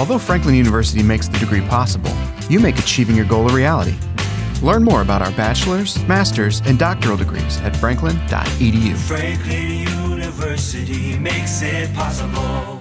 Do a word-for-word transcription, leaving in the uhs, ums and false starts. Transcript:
Although Franklin University makes the degree possible, you make achieving your goal a reality. Learn more about our bachelor's, master's, and doctoral degrees at franklin dot e d u. Franklin University makes it possible.